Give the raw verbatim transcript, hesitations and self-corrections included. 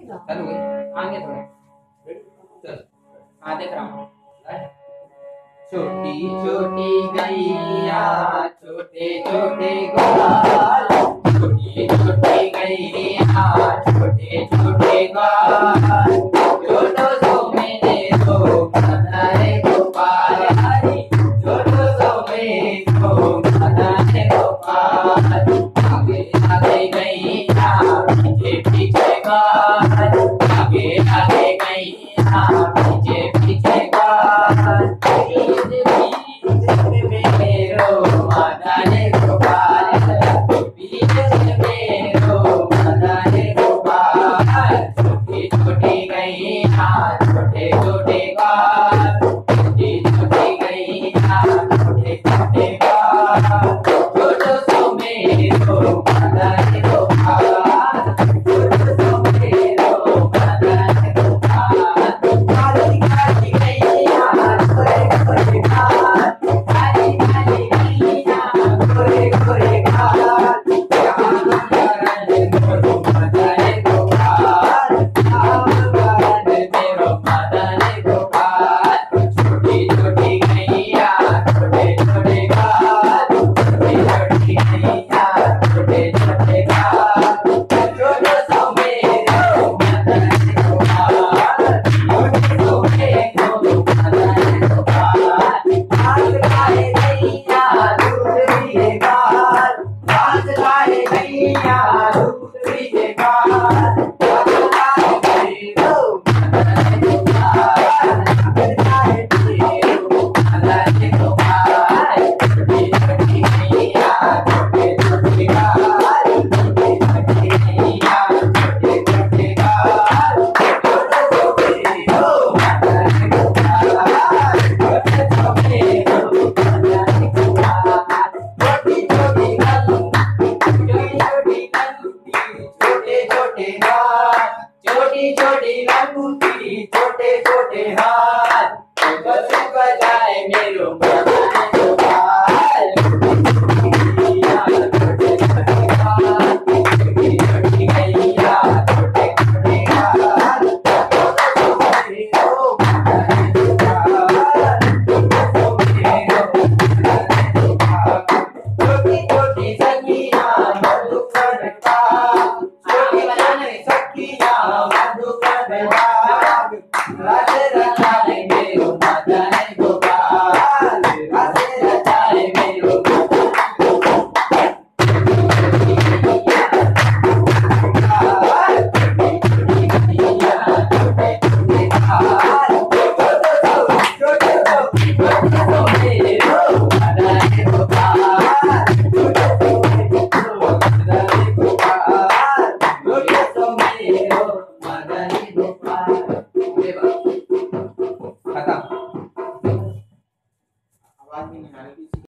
चालू है आगे थोड़ा चल हाँ देख रहा हूँ छोटी छोटी गैया छोटे छोटे ग्वाल छोटी छोटी गैया छोटे छोटे ग्वाल छोटो सो मेरे तो खाना है गोपाल छोटो सो मेरे तो खाना है गोपाल आगे आगे गैया पीछे पीछे ग्वाल आगे आगे गैया पीछे पीछे ग्वाल छोटी छोटी लंगूटी छोटे छोटे हाथ बस बजाए मेरो बनाए गोपाल छोटे छोटे हाथ छोटी छोटी गैया छोटे छोटे हाथ छोटी छोटी सखियां मधुकर का छोटी बनाने सखियां मधुकर